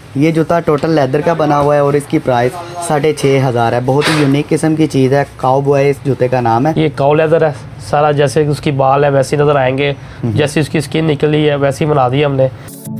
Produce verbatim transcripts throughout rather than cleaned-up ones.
ये जूता total leather का बना हुआ है और इसकी प्राइस साढ़े छः हज़ार है। बहुत ही यूनिक किस्म की चीज़ है। काउ बॉय इस जूते का नाम है। ये काउ लेदर है सारा, जैसे उसकी बाल है वैसे नज़र आएंगे, जैसी उसकी स्किन निकली है वैसी बना दी हमने।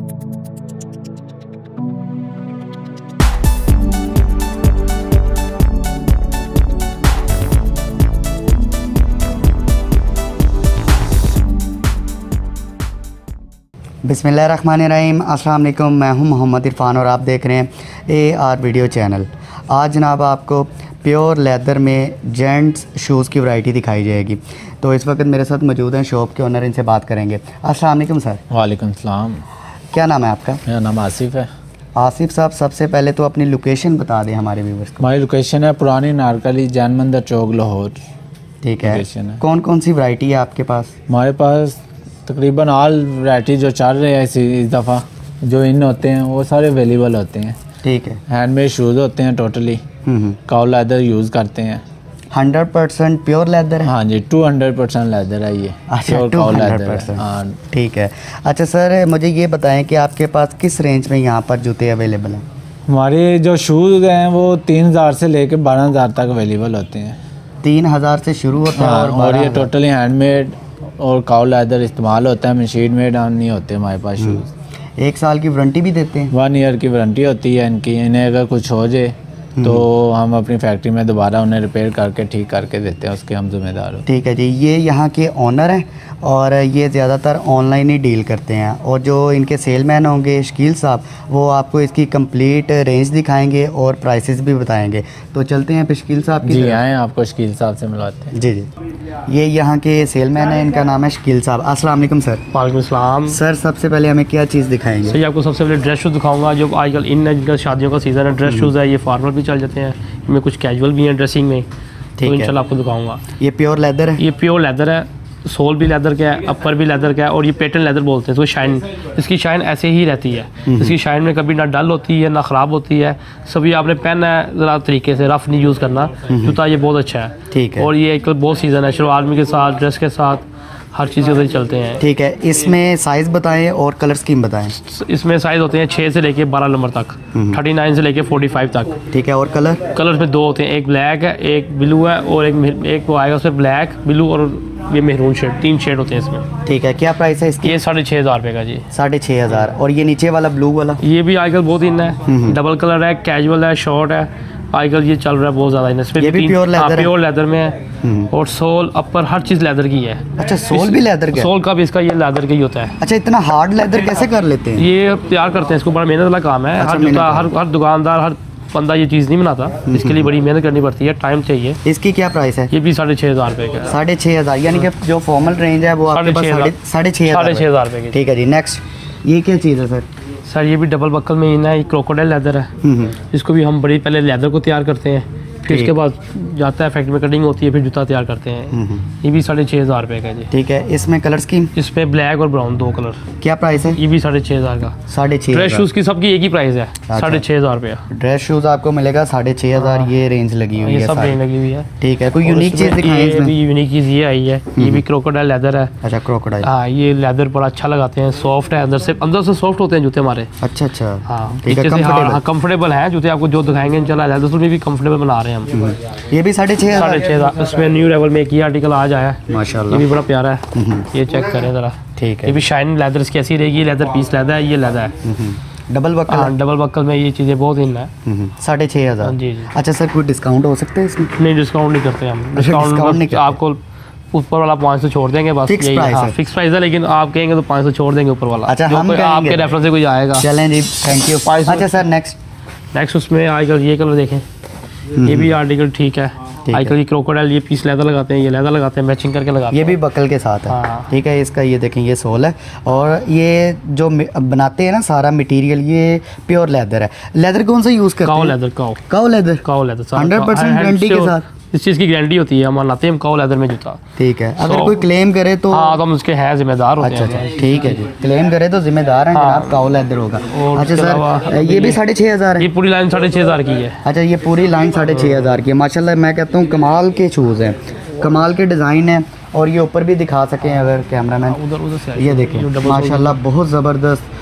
बिस्मिल्लाहिर्रहमानिर्रहीम। अस्सलाम वालेकुम। मैं हूं मोहम्मद इरफान और आप देख रहे हैं ए आर वीडियो चैनल। आज जनाब आपको प्योर लेदर में जेंट्स शूज़ की वैरायटी दिखाई जाएगी। तो इस वक्त मेरे साथ मौजूद हैं शॉप के ओनर, इनसे बात करेंगे। अस्सलाम वालेकुम सर। वालेकुम सलाम। क्या नाम है आपका? मेरा नाम आसिफ है। आसिफ साहब, सबसे पहले तो अपनी लोकेशन बता दें हमारे व्यूअर्स को। हमारी लोकेशन है पुरानी नारकली जैन मंदिर चौक लाहौर। ठीक है, है। कौन कौन सी वैरायटी है आपके पास? हमारे पास तकरीबन ऑल वैरायटी जो चल रहे हैं इसी इस दफ़ा जो इन होते हैं वो सारे अवेलेबल होते हैं। ठीक है। हैंडमेड शूज़ होते हैं टोटली। काउ लेदर यूज़ करते हैं। हंड्रेड परसेंट प्योर लेदर है? हाँ जी, टू हंड्रेड परसेंट लेदर है ये। अच्छा, टू हंड्रेड परसेंट। हाँ ठीक है। अच्छा सर, मुझे ये बताएं कि आपके पास किस रेंज में यहाँ पर जूते अवेलेबल हैं? हमारे जो शूज़ हैं वो तीन हज़ार से लेकर बारह हज़ार तक अवेलेबल होते हैं। तीन हज़ार से शुरू होता है? हाँ, और, और ये टोटली हैंडमेड और काउ लेदर इस्तेमाल होता है, मशीन मेड नहीं होते हमारे पास शूज़। एक साल की वारंटी भी देते हैं? वन ईयर की वारंटी होती है इनकी। इन्हें अगर कुछ हो जाए तो हम अपनी फैक्ट्री में दोबारा उन्हें रिपेयर करके ठीक करके देते हैं, उसके हम जिम्मेदार होते हैं। ठीक है जी। ये यहाँ के ओनर हैं और ये ज़्यादातर ऑनलाइन ही डील करते हैं। और जो इनके सेलमैन होंगे शकील साहब, वो आपको इसकी कंप्लीट रेंज दिखाएंगे और प्राइसेस भी बताएंगे। तो चलते हैं शकील साहब की। जी आएँ, आपको शकील साहब से मिलवाते हैं। जी जी। ये यहाँ के सेलमैन है, इनका नाम है शकील साहब। अस्सलाम वालेकुम सर। वालेकुम सलाम। सर सबसे पहले हमें क्या चीज़ दिखाएंगे? सही, आपको सबसे पहले ड्रेस शूज़ दिखाऊंगा जो आजकल इन है, जिनका शादियों का सीज़न है। ड्रेस शूज़ है, ये फॉर्मल भी चल जाते हैं, इनमें कुछ कैजुअल भी हैं ड्रेसिंग में। तो इंशाल्लाह आपको दिखाऊंगा। ये प्योर लेदर है? ये प्योर लेदर है, सोल भी लेदर का है, अपर भी लेदर का है और ये पेटर्न लेदर बोलते हैं। तो शाइन, इसकी शाइन ऐसे ही रहती है। इसकी शाइन में कभी ना डल होती है ना ख़राब होती है। सभी आपने पहनना है ज़रा तरीके से, रफ़ नहीं यूज़ करना। जूता ये बहुत अच्छा है। ठीक है। और ये एक बहुत सीज़न है, शलवार आर्मी के साथ, ड्रेस के साथ, हर चीज़ के साथ चलते हैं। ठीक है। इसमें साइज़ बताएं और कलर स्कीम बताएं। इसमें साइज़ होते हैं छः से लेके बारह नंबर तक, थर्टी नाइन से लेके फोर्टी फाइव तक। ठीक है। और कलर? कलर में दो होते हैं, एक ब्लैक है, एक ब्लू है और एक एक वो आएगा उसमें ब्लैक, ब्लू और ये मेहरून शेड, तीन शेड होते हैं इसमें। ठीक है। क्या प्राइस है इसकी? ये साढ़े छः हज़ार रुपये का जी। साढ़े छः हज़ार। और ये नीचे वाला ब्लू वाला? ये भी आजकल बहुत इन है, डबल कलर है, कैजुअल है, शॉर्ट है, आजकल ये चल रहा है बहुत ज़्यादा। इसमें ये भी प्योर लेदर है? प्योर लेदर में है और सोल अपर हर चीज़ लेदर की है। अच्छा, सोल भी लेदर का? सोल का भी इसका ये लेदर का ही होता है। अच्छा, इतना हार्ड लेदर कैसे कर लेते हैं? ये तैयार करते हैं, इसको बड़ा मेहनत वाला काम है। अच्छा, हर जूता हर हर दुकानदार हर बंदा ये चीज़ नहीं बनाता, इसके लिए बड़ी मेहनत करनी पड़ती है, टाइम चाहिए। इसकी क्या प्राइस है? ये भी साढ़े छः हज़ार रुपये का। साढ़े छः हज़ार यानी कि जो फॉर्मल रेंज है वो आपके पास साढ़े साढ़े छः साढ़े छः हज़ार रुपये की। ठीक है जी। नेक्स्ट, ये क्या चीज़ है सर? सर ये भी डबल बक्कल में इन है, ये क्रोकोडाइल लेदर है। इसको भी हम बड़ी पहले लेदर को तैयार करते हैं, फिर इसके बाद जाता है फैक्ट्री में कटिंग होती है, फिर जूता तैयार करते हैं। ये भी साढ़े छः हज़ार रुपये का जी। ठीक है। इसमें कलर स्कीम? इसमें ब्लैक और ब्राउन दो कलर। क्या प्राइस है? ये भी साढ़े छः हज़ार का। साढ़े छः। ड्रेस शूज़ की सबकी एक ही प्राइस है, साढ़े छः हज़ार रुपया। ड्रेस शूज़ आपको मिलेगा साढ़े छः हज़ार। ये रेंज लगी हुई है, सब रेंज लगी हुई है। ठीक है। कोई यूनिक चीज़ दिखाएं इसमें? यूनिक चीज़ ये आई है, ये भी क्रोकोडाइल लेदर है। अच्छा, क्रोकोडाइल। हाँ, ये लेदर बड़ा अच्छा लगाते हैं, सॉफ्ट है, अंदर से अंदर से सॉफ्ट होते हैं जूते हमारे। अच्छा अच्छा। हाँ, कंफर्टेबल है जूते। आपको जो दिखाएंगे इंशाल्लाह लेदर में भी कंफर्टेबल बना रहे हैं हम। ये भी साढ़े छः साढ़े छः हज़ार। इसमें न्यू लेवल में एक ही आर्टिकल आज आया है माशाल्लाह, ये भी बड़ा प्यारा है। ये चेक करें ज़रा। ठीक है। ये भी शाइन लेदर इसकी ऐसी रहेगी, लेदर पीस लेदर है, ये लेदर है डबल बक्कल। हाँ, डबल बक्कल में ये चीज़ें बहुत इन है। साढ़े छः हज़ार। जी जी। अच्छा सर, कोई डिस्काउंट हो सकता है इसमें? नहीं, डिस्काउंट नहीं करते हम। डिस्काउंट आपको ऊपर वाला पाँच सौ छोड़ देंगे बस, यही है। फिक्स प्राइस है, लेकिन आप कहेंगे तो पाँच सौ छोड़ देंगे ऊपर वाला। अच्छा, हम आपके रेफरेंस से कोई आएगा। चलें जी, थैंक यू। अच्छा सर, नेक्स्ट नेक्स्ट उसमें आजकल ये कलर देखें, ये भी आर्टिकल ठीक है। आजकल ये क्रोकोडाइल ये पीस लेदर लगाते हैं, ये लेदर लगाते हैं, मैचिंग करके लगाते हैं। ये भी बकल के साथ है। हाँ। ठीक है। इसका ये देखें, ये सोल है और ये जो बनाते हैं ना सारा मटेरियल ये प्योर लेदर है। लेदर कौन सा यूज़ करते हैं? Cow leather. Cow cow leather. Cow leather hundred percent guarantee के साथ इस चीज़ की गारंटी होती है। हम लाते हैं हम काउ लेदर में जूता। ठीक है। अगर कोई क्लेम करे तो? हाँ, तो हम उसके हैं जिम्मेदार होते हैं। अच्छा अच्छा, ठीक है जी। क्लेम करे तो जिम्मेदार हैं जनाब, काउ लेदर होगा। अच्छा सर, ये भी साढ़े छः हज़ार है? ये पूरी लाइन साढ़े छः हज़ार की है। अच्छा, ये पूरी लाइन साढ़े छः हज़ार की है। माशाल्लाह, मैं कहता हूँ कमाल के शूज़ हैं, कमाल के डिज़ाइन हैं। और ये ऊपर भी दिखा सकें अगर कैमरामैन, उधर उधर से ये देखें माशाल्लाह बहुत ज़बरदस्त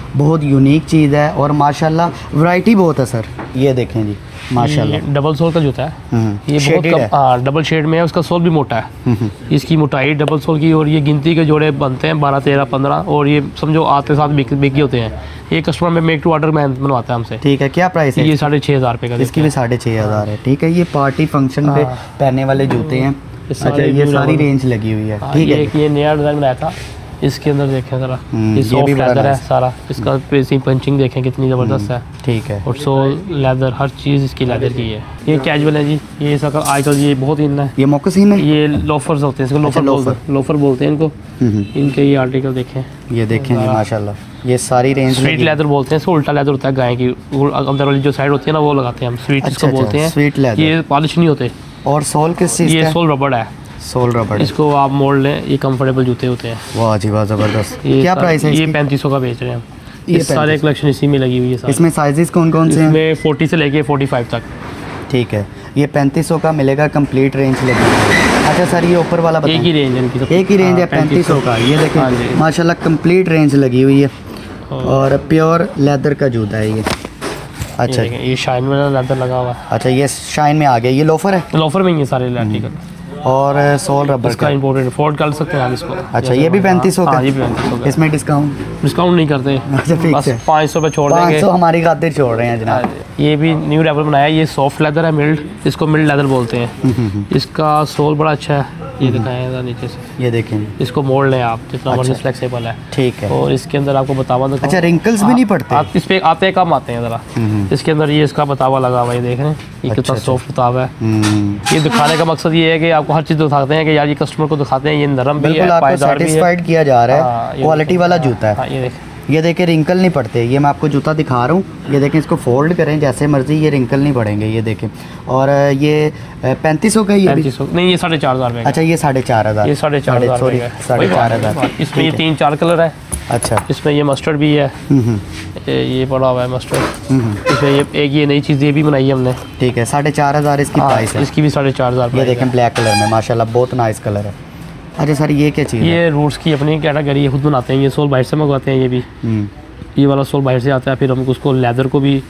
बहुत यूनिक चीज़ है और माशाल्लाह वैरायटी बहुत है सर। ये देखें जी माशाल्लाह, ये डबल सोल का जूता है, हम्म, ये बहुत shaded कम, है। हाँ डबल शेड में है, उसका सोल भी मोटा है, हम्म, इसकी मोटाई डबल सोल की, और ये गिनती के जोड़े बनते हैं बारह तेरह पंद्रह, और ये समझो आते साथ बिक बिकी होते हैं। ये कस्टमर में मेक टू ऑर्डर मैन बनवाता है हमसे। ठीक है, क्या प्राइस है? ये साढ़े छः हज़ार रुपये का इसकी भी साढ़े छः हज़ार है। ठीक है, ये पार्टी फंक्शन पे हाँ। पहनने वाले जूते हैं। अच्छा, सारे ये new सारी rubber। रेंज लगी हुई है। हाँ, ठीक ये है, एक ये नया डिज़ाइन बनाया था, इसके अंदर देखें ज़रा, हम्म, ये ये सॉफ्ट भी बड़ा लेदर है nice। सारा, इसका पेसिंग पंचिंग देखें कितनी ज़बरदस्त है, ठीक है, और सोल लेदर हर चीज़ इसकी लेदर की है। ये कैजुअल है जी, ये इसका आजकल ये बहुत इन है, ये मोकसीन है। ये लोफर्स होते हैं, इसको लोफर अच्छा, बोलते हैं, लोफर बोलते हैं इनको। हम्म, इनके ये आर्टिकल देखें, ये देखें जी माशाल्लाह, ये सारी रेंज स्वीट लेदर बोलते हैं इसको, उल्टा लेदर होता है गाय की, वो अंदर वाली जो साइड होती है ना वो लगाते हैं हम, स्वीट अच्छा, इसको अच्छा, बोलते हैं। sweet leather। ये पॉलिश नहीं होते, और सोल किस चीज़ ये का है? सोल रबड़ है, सोल रबड़। इसको आप मोड़ लें, ये कंफर्टेबल जूते होते हैं। वाह जी वाह, ज़बरदस्त। ये क्या सा- प्राइस है ये इसकी? पैंतीस सौ का बेच रहे हैं हम। ये ये सारे पैंतीस। कलेक्शन इसी में लगी हुई है सारी। इसमें साइजेस कौन कौन से हैं? इसमें फोर्टी से लेके फोर्टी फाइव तक। ठीक है, ये पैंतीस सौ का मिलेगा, कंप्लीट रेंज लगी हुई है। अच्छा सर, ये ऊपर वाला एक ही बताएं। रेंज है इनकी सब। एक ही रेंज है हाँ, पैंतीस सौ का। ये हाँ देखें जी। माशाल्लाह कंप्लीट रेंज लगी हुई है, और और प्योर लेदर का जूता है ये। ये अच्छा देखें, ये शाइन वाला लेदर लगा हुआ है, अच्छा, ये शाइन में आ गया। ये लोफर है लोफर में ही है सारे आर्टिकल। और सोल रबर इसका का। इम्पोर्टेड अफोर्ड कर सकते हैं आप इसको। अच्छा, ये भी पैंतीस सौ का। हाँ, ये भी पैंतीस सौ का। इसमें डिस्काउंट डिस्काउंट नहीं करते, अच्छा, ठीक बस है। पाँच सौ पे छोड़ पाँच देंगे। सौ हमारी खातिर छोड़ रहे हैं जनाब। ये भी न्यू लेवल बनाया है, ये सॉफ्ट लेदर है, मिल्ड, इसको मिल्ड लेदर बोलते हैं। इसका सोल बड़ा अच्छा है, ये दिखाएं जरा नीचे से, ये देखें, इसको मोड़ लें आप, जितना अच्छा। मर्जी फ्लेक्सिबल है। ठीक है। और इसके अंदर आपको बतावा दिखाऊं। अच्छा, रिंकल्स भी नहीं पड़ते? आप इस पे आते कम आते हैं ज़रा। हम्म, इसके अंदर ये इसका बतावा लगा हुआ है, ये देख रहे हैं, ये अच्छा, कितना अच्छा। सॉफ्ट बतावा है। हम्म, ये दिखाने का मकसद ये है कि आपको हर चीज़ दिखाते हैं कि यार ये कस्टमर को दिखाते हैं, ये नरम भी बिल्कुल है, आपको पायदार भी है। सेटिस्फाइड किया जा रहा हाँ, है। ये क्वालिटी देखें। वाला जूता है। हाँ, ये देखें, ये देखें, रिंकल नहीं पड़ते। ये मैं आपको जूता दिखा रहा हूँ, ये देखें, इसको फोल्ड करें जैसे मर्जी, ये रिंकल नहीं पड़ेंगे। ये देखें, और ये पैंतीस सौ का ही है भी? पैंतीस सौ नहीं, ये साढ़े चार हज़ार रुपये का। अच्छा, ये साढ़े चार हज़ार ये साढ़े चार हज़ार सॉरी रुपये का। साढ़े वही चार बात है। हज़ार इसमें ये तीन चार कलर है, अच्छा, इसमें ये मस्टर्ड भी है, हम्म, हम्म, ये ये पड़ा हुआ है मस्टर्ड, हम्म, इसमें ये एक ये नई चीज़ ये भी बनाई है हमने। ठीक है, साढ़े चार हज़ार इसकी हाँ, प्राइस है। इसकी भी साढ़े चार हज़ार ये देखें ब्लैक कलर में, माशाल्लाह बहुत नाइस कलर है। अच्छा सर, ये क्या चीज़ है? ये रूट्स की अपनी कैटेगरी है, खुद बनाते हैं, ये सोल बाहर से मंगवाते हैं। ये भी हम्म, ये वाला सोल बाहर से आता है, फिर हम उसको लेदर को भी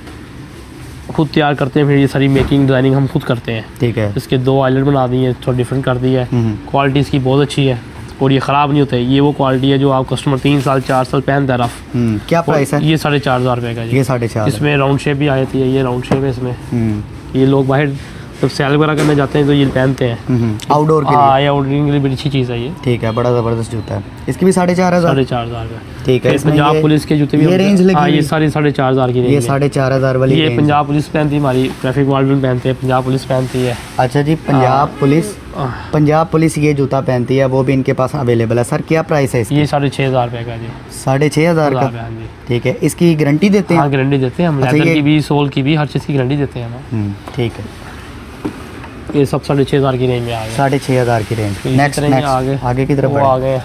खुद तैयार करते हैं, फिर ये सारी मेकिंग डिज़ाइनिंग हम खुद करते हैं। ठीक है, इसके दो आइलैंड बना दी है, थोड़ा डिफरेंट कर दी है। हम्म, क्वालिटी इसकी बहुत अच्छी है और ये ख़राब नहीं होता है। ये वो क्वालिटी है जो आप कस्टमर तीन साल चार साल पहनता है रफ। हम्म, क्या प्राइस है? ये साढ़े चार हज़ार रुपये का जी। ये साढ़े चार। इसमें राउंड शेप भी आई थी, ये राउंड शेप है इसमें। हम्म, ये लोग बाहर जब सैल वगैरह करने जाते हैं तो ये पहनते हैं। हम्म, आउटडोर के लिए। हाँ, ये आउटडोरिंग के लिए बड़ी अच्छी चीज़ है ये। ठीक है, बड़ा ज़बरदस्त जूता है। इसकी भी साढ़े चार हज़ार। साढ़े चार हज़ार का। ठीक है, फिर इसमें पंजाब ये- पुलिस के जूते भी ये होते हैं। रेंज लगी हाँ, ये हुई? सारी साढ़े चार हज़ार की रेंज ये है। साढ़े चार हज़ार वाली ये रेंज। पंजाब पुलिस पहनती है, हमारी ट्रैफिक वार्डन पहनते हैं, पंजाब पुलिस पहनती है। अच्छा जी, Punjab police ah, Punjab police ये जूता पहनती है, वो भी इनके पास अवेलेबल है। सर क्या प्राइस है इसकी? ये साढ़े छः हज़ार रुपये का जी। साढ़े छः हज़ार हज़ार का। रुपये, हाँ जी। ठीक है, इसकी गारंटी देते हैं? हाँ, गारंटी देते हैं हम, अच्छा, लेदर ये- की भी, सोल की भी, हर चीज़ की गारंटी देते हैं हम। हम्म, ठीक है, ये सब साढ़े छः हज़ार की रेंज में आ गए। साढ़े छः हज़ार की रेंज। फिर इसी नेक्स्ट तरह ये नेक्स्ट आगे आगे की तरफ वो आ बढ़ें। गए,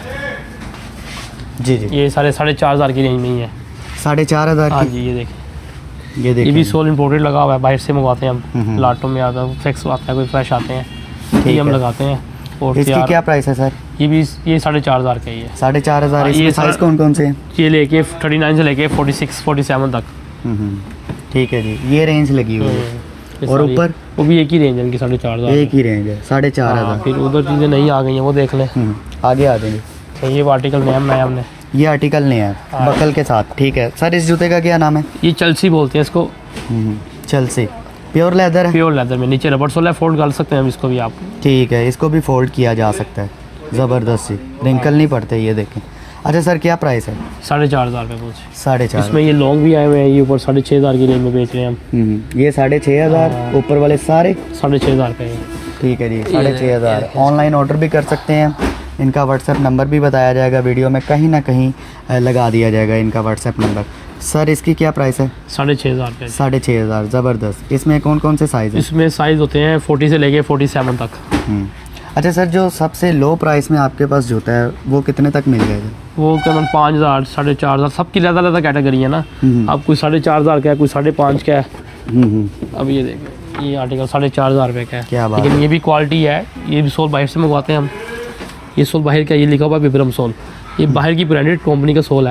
जी जी, ये साढ़े साढ़े चार हज़ार की रेंज में ही है। साढ़े चार हाँ हज़ार जी, की। ये देखिए, ये ये देखिए, भी सोल इम्पोर्टेड लगा हुआ है, बाहर से मंगवाते हैं हम्म। हम। लाटों में आता है, फ्लेक्स आता है, कोई फ्रेश आते हैं, ये हम है। लगाते हैं। और इसकी तैयार- क्या प्राइस है सर? ये भी ये साढ़े चार हज़ार का ही है। साढ़े चार हज़ार। हाँ, इसमें ये साइज़ सारा- कौन कौन से हैं? ये लेके थर्टी नाइन से लेके फोर्टी सिक्स फोर्टी सेवन तक। हम्म, हम्म, ठीक है जी, ये रेंज लगी हुई है। ये और सारी- ऊपर? वो भी एक ही रेंज है इनकी, साढ़े चार हज़ार। एक ही रेंज है, साढ़े चार हाँ, हज़ार। फिर उधर चीज़ें नहीं आ गई हैं, वो देख लें। हम्म, आगे आ जाएंगे। तो ये आर्टिकल नया बनाया हमने, ये आर्टिकल नहीं है, हाँ। बकल के साथ। ठीक है सर, इस जूते का क्या नाम है? ये चलसी बोलते हैं इसको, हम्म, चलसी। प्योर लेदर है? प्योर लेदर में, नीचे रबड़ सोल है, फोल्ड कर सकते हैं हम इसको भी आप। ठीक है, इसको भी फोल्ड किया जा सकता है, ज़बरदस्त सी, रिंकल नहीं पड़ते। ये देखें। अच्छा सर, क्या प्राइस है? साढ़े चार हज़ार रुपये कुछ। साढ़े चार। इसमें ये लॉन्ग भी आए हुए हैं, ये ऊपर साढ़े छः हज़ार की रेंज में बेच रहे हैं हम। हम्म, ये साढ़े छः हज़ार, ऊपर वाले सारे। साढ़े छः हज़ार रुपये। ठीक है जी, साढ़े छः हज़ार। ऑनलाइन ऑर्डर भी कर सकते हैं, इनका व्हाट्सएप नंबर भी बताया जाएगा वीडियो में, कहीं ना कहीं अ, लगा दिया जाएगा इनका व्हाट्सएप नंबर। सर इसकी क्या प्राइस है? साढ़े छः हज़ार रुपये। साढ़े छः हज़ार, ज़बरदस्त। इसमें कौन कौन से साइज़ हैं? इसमें साइज़ होते हैं फोर्टी से लेके फोर्टी सेवन तक। हम्म, अच्छा सर, जो सबसे लो प्राइस में आपके पास जूता है वो कितने तक मिल जाएगा? वो करीबन पाँच हज़ार साढ़े चार हज़ार, सबकी ज़्यादा ज़्यादा कैटेगरी है ना। हम्म। अब कोई साढ़े चार हज़ार का है, कोई साढ़े पाँच का है। हम्म, हम्म, अब ये देखें, ये आर्टिकल साढ़े चार हज़ार रुपये का है। क्या बात लेकिन ये भी क्वालिटी है, ये भी सोल बाहर से मंगवाते हैं हम। ये सोल बाहर का, ये लिखा हुआ है विब्रम सोल, ये बाहर की ब्रांडेड कंपनी का सोल है।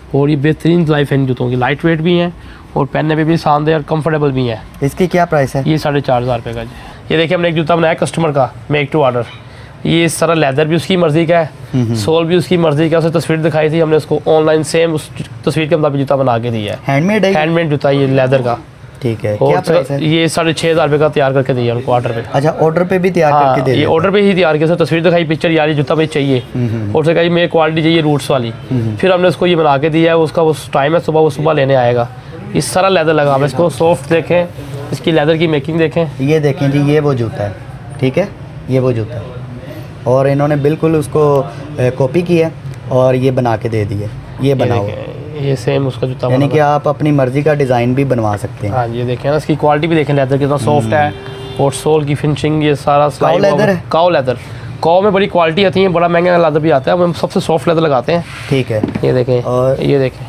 और ये बेहतरीन लाइफ है इन जूतों की, लाइट वेट भी हैं और पहनने पे भी शानदार और कंफर्टेबल भी है। इसकी क्या प्राइस है? ये साढ़े चार हज़ार रुपये का जी। ये देखिए हमने एक जूता बनाया कस्टमर का, मेक टू ऑर्डर। ये इस तरह लेदर भी उसकी मर्ज़ी का है, सोल भी उसकी मर्ज़ी का, उसे तस्वीर दिखाई थी हमने, उसको ऑनलाइन सेम उस तस्वीर के मुताबिक जूता बना के दिया है। हैंडमेड है? हैंडमेड जूता ये लेदर का। ठीक है, क्या प्राइस है? ये साढ़े छः हज़ार रुपये का तैयार करके दिया उनको ऑर्डर पे। अच्छा, ऑर्डर पे भी तैयार हाँ, करके दे ये ऑर्डर पे ही तैयार किया, तस्वीर दिखाई, पिक्चर यार ये जूता भाई चाहिए, और उसने कहा जी मेरी क्वालिटी चाहिए रूट्स वाली। फिर हमने उसको ये बना के दिया है, उसका उस टाइम है सुबह, वो सुबह लेने आएगा। इस सारा लेदर लगा हुआ है, इसको सॉफ्ट देखें, इसकी लेदर की मेकिंग देखें। ये देखें जी, ये वो जूता है, ठीक है, ये वो जूता है, और इन्होंने बिल्कुल उसको कॉपी किया और ये बना के दे दिए, ये बना हुआ, ये सेम उसका जूता, यानी कि आप अपनी मर्ज़ी का डिज़ाइन भी बनवा सकते हैं। हाँ, ये देखें ना, इसकी क्वालिटी भी देखें, लेदर कितना सॉफ्ट है, और सोल की फिनिशिंग, ये सारा काऊ लेदर है। काऊ लेदर, काऊ में बड़ी क्वालिटी आती है, बड़ा महंगा लेदर भी आता है, हम सबसे सॉफ्ट लेदर लगाते हैं। ठीक है, ये देखें, और ये देखें,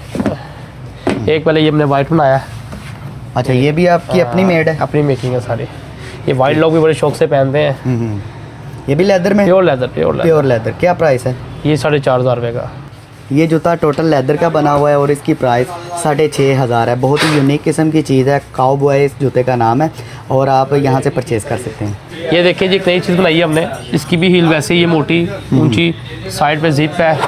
एक पहले ये हमने वाइट बनाया है। अच्छा, ये भी आपकी अपनी मेड है? अपनी मेकिंग है सारी। ये वाइट लोग भी बड़े शौक से पहनते हैं। ये भी लेदर में? Pure leather, pure leather, pure leather. क्या प्राइस है? ये साढ़े चार हज़ार रुपये का। ये जूता टोटल लेदर का बना हुआ है और इसकी प्राइस साढ़े छः हज़ार है। बहुत ही यूनिक किस्म की चीज़ है, काउबॉय इस जूते का नाम है, और आप यहाँ से परचेज़ कर सकते हैं। ये देखिए जी, एक नई चीज़ बनाई है हमने, इसकी भी हील वैसे ही, ये मोटी ऊंची, साइड पे जिप है,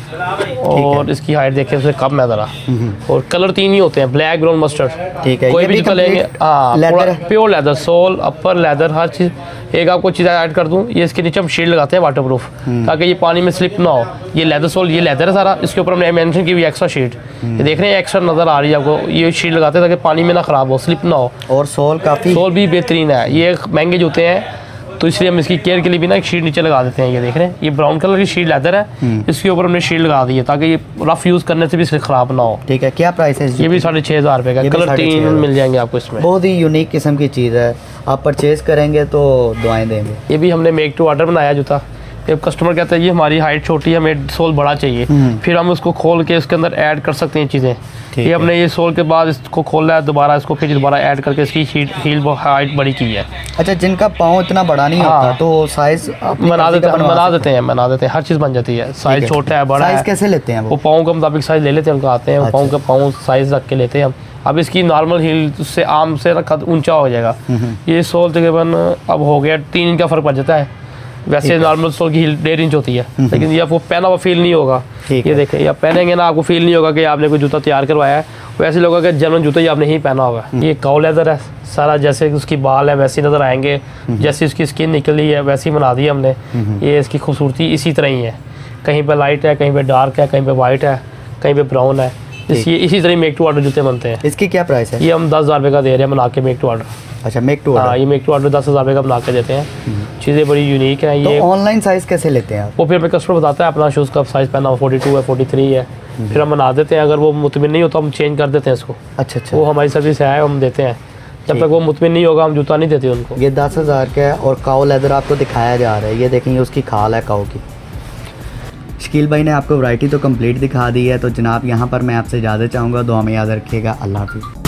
और इसकी हाइट देखिए उससे कम है ज़रा, और कलर तीन ही होते हैं, ब्लैक, ब्राउन, मस्टर्ड। ठीक है, कोई ये भी भी जूता लेंगे, हाँ, leather, pure leather, sole, upper leather, हर चीज़। एक आपको चीज़ ऐड कर दूँ, ये इसके नीचे हम शील्ड लगाते हैं वाटर प्रूफ, ताकि ये पानी में स्लिप ना हो। ये लेदर सोल, ये लेदर है सारा, इसके ऊपर हमने मेंशन की हुई एक्स्ट्रा शीट, ये देख रहे हैं एक्स्ट्रा नज़र आ रही है आपको, ये शीट लगाते हैं ताकि पानी में ना ख़राब हो, स्लिप ना हो। और सोल काफ़ी, सोल भी बेहतरीन है। ये महंगे जूते हैं तो इसलिए हम इसकी केयर के लिए भी ना एक शीट नीचे लगा देते हैं। ये देख रहे हैं, ये ब्राउन कलर की शीट लेदर है, इसके ऊपर हमने शीट लगा दी है ताकि ये रफ यूज़ करने से भी ख़राब ना हो। ठीक है, क्या प्राइस है? ये भी साढ़े छः हज़ार रुपये का, कलर तीन मिल जाएंगे आपको इसमें। बहुत ही यूनिक किस्म की चीज़ है, आप परचेज़ करेंगे तो दुआएं देंगे। ये भी हमने मेक टू ऑर्डर बनाया जूता। जब कस्टमर कहता है ये हमारी हाइट छोटी है, हमें सोल बड़ा चाहिए, फिर हम उसको खोल के उसके अंदर ऐड कर सकते हैं चीज़ें। ये हमने ये सोल के बाद इसको खोला है दोबारा, इसको फिर दोबारा ऐड करके इसकी हीट हील हाइट बड़ी की है। अच्छा, जिनका पाँव इतना बड़ा नहीं हाँ, होता तो साइज़ बना देते हैं, बना देते हैं बना देते हैं हर चीज़ बन जाती है। साइज़ छोटा है, बड़ा है, साइज़ कैसे लेते हैं वो? वो पाँव के मुताबिक साइज़ ले लेते हैं, उनको आते हैं पाँव का पाँव साइज़ रख के लेते हैं हम। अब इसकी नॉर्मल हील उससे आम से रखा ऊंचा हो जाएगा। ये सोल तकरीबन अब हो गया तीन इंच का फ़र्क पड़ जाता है, वैसे नॉर्मल सोल की हील डेढ़ इंच होती है, लेकिन ये आपको पहना हुआ फील नहीं होगा। ये देखें, ये आप पहनेंगे ना, आपको फील नहीं होगा कि आपने कोई जूता तैयार करवाया है, वैसे लोगों का जनरल जूता ही आपने ही पहना हुआ है। ये काऊ लेदर है सारा, जैसे उसकी बाल है वैसे नज़र आएंगे, जैसे उसकी स्किन निकली है वैसी बना दी हमने। ये इसकी खूबसूरती इसी तरह ही है, कहीं पे लाइट है, कहीं पे डार्क है, कहीं पे वाइट है, कहीं पे ब्राउन है। इसी इसी तरह मेक टू ऑर्डर जूते बनते हैं। इसकी क्या प्राइस है? ये हम दस हज़ार रुपये का दे रहे हैं बना के मेक टू ऑर्डर। अच्छा, मेक टू हाँ, ऑर्डर। ये मेक टू ऑर्डर दस हज़ार रुपये का बना के देते हैं, चीज़ें बड़ी यूनिक हैं। ये तो ऑनलाइन साइज़ कैसे लेते हैं आप? वो फिर हमें कस्टमर बताता है अपना शूज़ का साइज़ पहना हो, फोर्टी टू है, फोर्टी थ्री है, फिर हम बना देते हैं। अगर वो मुतमिन नहीं होता हम चेंज कर देते हैं इसको। अच्छा अच्छा, वो हमारी सर्विस है, हम देते हैं। जब तक वो मुतमिन नहीं होगा हम जूता नहीं देते उनको। ये दस हज़ार का है और काऊ लेदर आपको दिखाया जा रहा है, ये देखेंगे उसकी खाल है काऊ की। शकील भाई ने आपको वैरायटी तो कंप्लीट दिखा दी है, तो जनाब यहाँ पर मैं आपसे इजाज़त चाहूँगा, दुआ में याद रखिएगा। अल्लाह हाफ़िज़।